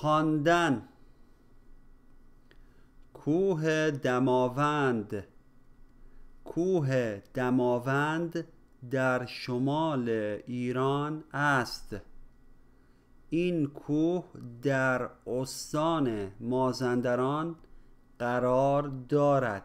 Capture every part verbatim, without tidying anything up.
خواندن. کوه دماوند. کوه دماوند در شمال ایران است. این کوه در استان مازندران قرار دارد.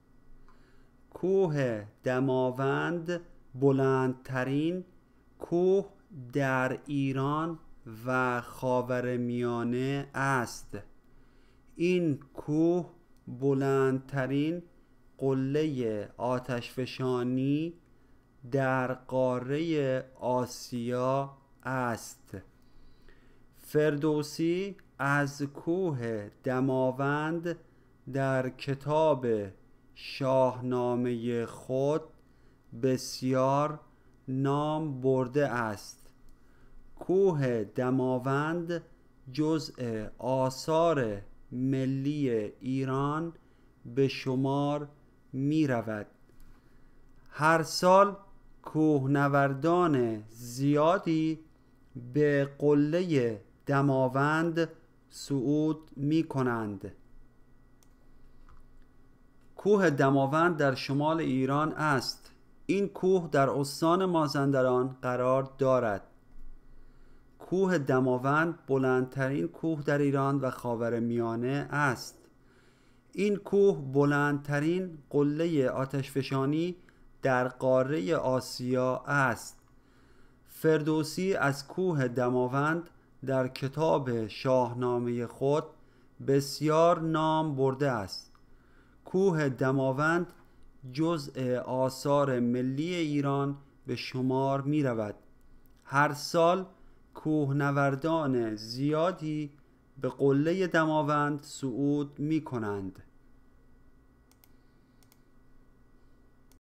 کوه دماوند بلندترین کوه در ایران و خاورمیانه است. این کوه بلندترین قله آتشفشانی در قاره آسیا است. فردوسی از کوه دماوند در کتاب شاهنامه خود بسیار نام برده است. کوه دماوند جزء آثار ملی ایران به شمار می رود. هر سال کوهنوردان زیادی به قله دماوند صعود می کنند. کوه دماوند در شمال ایران است. این کوه در استان مازندران قرار دارد. کوه دماوند بلندترین کوه در ایران و خاورمیانه است. این کوه بلندترین قله آتشفشانی در قاره آسیا است. فردوسی از کوه دماوند در کتاب شاهنامه خود بسیار نام برده است. کوه دماوند جزء آثار ملی ایران به شمار می رود. هر سال کوهنوردان زیادی به قله دماوند صعود می کنند.